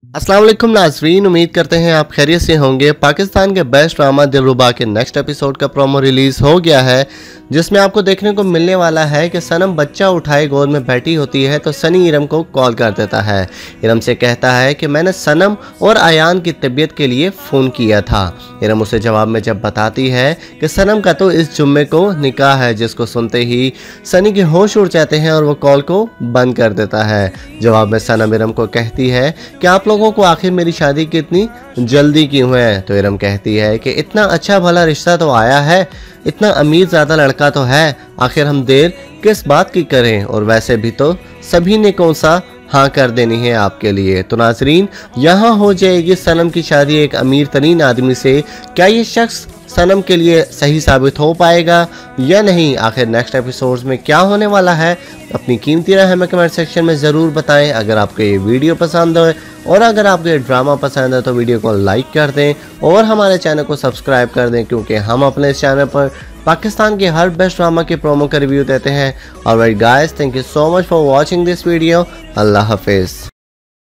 अस्सलाम वालेकुम नाज़रीन, उम्मीद करते हैं आप खैरियत से होंगे। पाकिस्तान के बेस्ट ड्रामा दिलरुबा के नेक्स्ट एपिसोड का प्रोमो रिलीज़ हो गया है, जिसमें आपको देखने को मिलने वाला है कि सनम बच्चा उठाए गोद में बैठी होती है तो सनी इरम को कॉल कर देता है। इरम से कहता है कि मैंने सनम और आयान की तबीयत के लिए फ़ोन किया था। इरम उसे जवाब में जब बताती है कि सनम का तो इस जुम्मे को निकाह है, जिसको सुनते ही सनी के होश उड़ जाते हैं और वो कॉल को बंद कर देता है। जवाब में सनम इरम को कहती है कि आप लोगों को आखिर मेरी शादी की इतनी जल्दी क्यों है। तो इरम कहती है कि इतना अच्छा भला रिश्ता तो आया है, इतना अमीर ज़्यादा लड़का तो है, आखिर हम देर किस बात की करें, और वैसे भी तो सभी ने कौन सा हाँ कर देनी है आपके लिए। तो नाजरीन, यहाँ हो जाएगी सनम की शादी एक अमीर तरीन आदमी से। क्या ये शख्स सनम के लिए सही साबित हो पाएगा या नहीं? आखिर नेक्स्ट एपिसोड्स में क्या होने वाला है? अपनी कीमती राय हमें कमेंट सेक्शन में ज़रूर बताएं। अगर आपको ये वीडियो पसंद हो और अगर आपको ये ड्रामा पसंद है तो वीडियो को लाइक कर दें और हमारे चैनल को सब्सक्राइब कर दें, क्योंकि हम अपने इस चैनल पर पाकिस्तान के हर बेस्ट ड्रामा के प्रोमो का रिव्यू देते हैं। Alright guys, thank you so much for watching this video. अल्लाह हाफिज़।